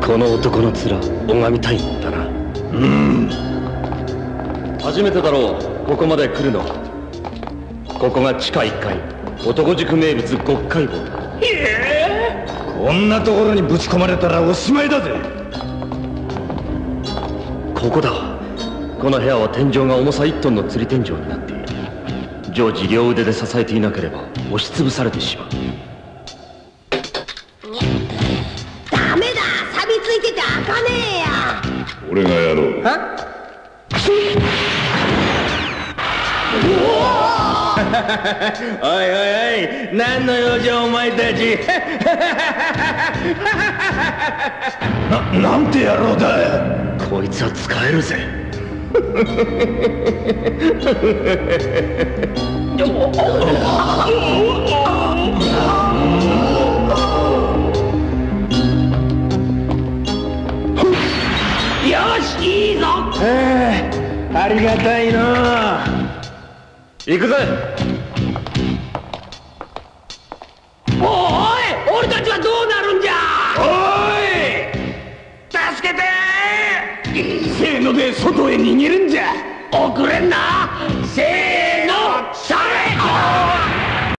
この男の面拝みたいんだな。初めてだろう、ここまで来るの。ここが地下1階男塾名物極海坊だ。 こんなところにぶち込まれたらおしまいだぜ。 ここだ。この部屋は天井が重さ1トンの釣り天井になっている。常時両腕で支えていなければ押しつぶされてしまう。 ダメだ、錆びついてて開かねえや。 俺がやろう。 おいおいおい、何の用じゃお前たち。なんて野郎だ。 こいつは使えるぜ。 よし、いいぞ。 ありがたいな。 行くぜ。 おい、俺たちはどうなるんじゃ。 おい、助けて。せーので外へ逃げるんじゃ。 遅れんな。せー